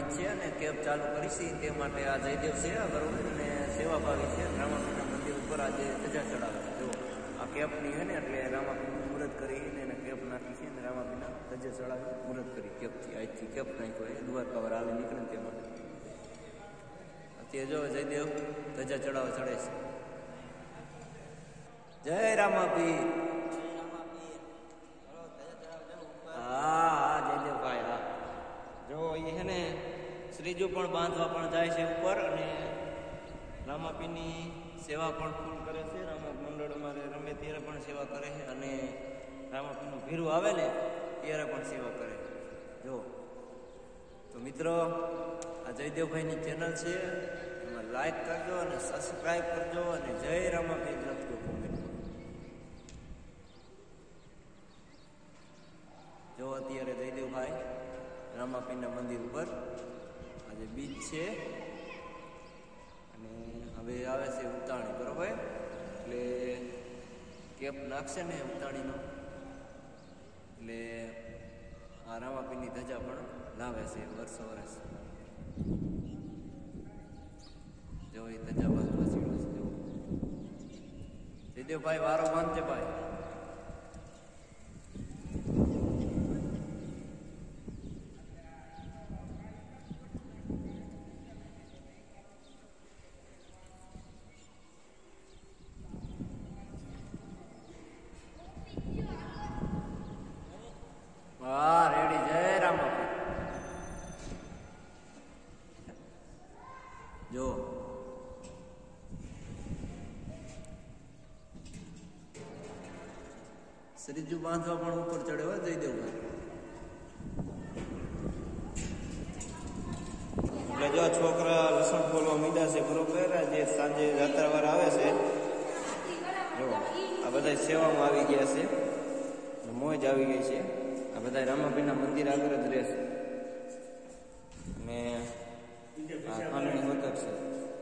છે અને કેબ ચાલુ કરીશી તે માટે આ જયદેવ છે બરોબર અને સેવાભાવી છે રામાપીના મંદિર ઉપર આજે ધજા ચડાવે છે. જો આ કેબની છે ને એટલે રામાપીનું મુહૂર્ત કરીને એને કેબ નાખી છે અને રામાપીના ધજા ચડાવી મુહૂર્ત કરી કેબથી આજથી કેબ નાખ્યો એ દ્વારકાવાર આવી નીકળે તે માટે અત્યારે જો જયદેવ ધજા ચડાવવા ચડે છે. જય રામાપી. હા જયદેવભાઈ હા જો એ છે ને શ્રીજુ પણ બાંધવા પણ જાય છે ઉપર અને રામાપીની સેવા પણ ફૂલ કરે છે. રામા મંડળમાં રમે ત્યારે પણ સેવા કરે છે અને રામાપીનું ભીરું આવે ને ત્યારે પણ સેવા કરે. જો તો મિત્રો આ જયદેવભાઈની ચેનલ છે એમાં લાઈક કરજો અને સબસ્ક્રાઈબ કરજો અને જય રામાપી લખજો કોમેન્ટમાં. જો અત્યારે જયદેવભાઈ રામાપીના મંદિર ઉપર આજે બીચ છે અને હવે આવે છે ઉતાણી બરોબર એટલે કેપ નાખશે ને ઉતાણીનો એટલે આ રામાપીની ધજા પણ લાવે છે વર્ષો વર્ષ. જો એ ધજા બાંધવા સીડો છે. જો જયદેવભાઈ વારો બાંધજે ભાઈ. હા રેડી. જય રામાપી. જો શ્રીજુ બાંધવા પણ ઉપર ચડે હોય જયદેવભાઈ. એટલે જો છોકરા લસણ ફોલવા મીડા છે બરોબર. જે સાંજે જાત્રાવાર આવે છે જો આ બધા સેવામાં આવી ગયા છે મોજ આવી ગઈ છે. આ બધા રામાપીના મંદિર આગળ જ રહેશે અને આ ખાંડણી મથક છે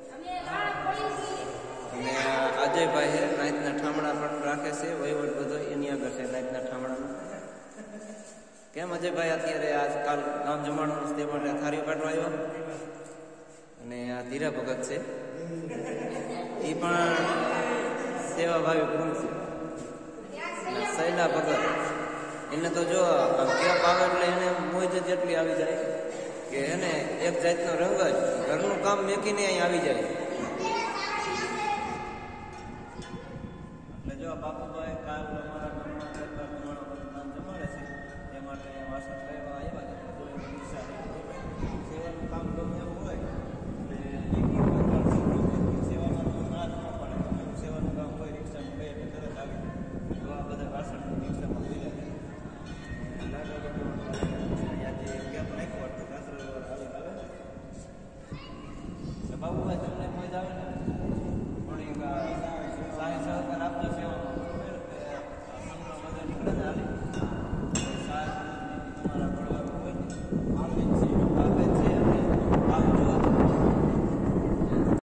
અને અજયભાઈ છે નાઈટના ઠામડા પણ રાખે છે વહીવટ બધો એની આગળ છે નાઈટના ઠામડાનો. કેમ અજયભાઈ અત્યારે આજકાલ ગામ જમાડવાનું તે માટે થારીઓ કાઢવા આવ્યો અને આ ધીરા ભગત છે એ પણ સેવાભાવી ગુણ છે. સૈલા ભગત એને તો જો કેપ આવે એટલે એને મોજ જ એટલી આવી જાય કે એને એક જાતનો રંગ જ ઘરનું કામ મેકીને અહીં આવી જાય. એટલે જો બાપુભાઈ કાલ અમારા ગામમાં કામ જમાડે છે તે માટે વાસણ લેવા આવ્યા છે. સેવાનું કામ ગમે એવું હોય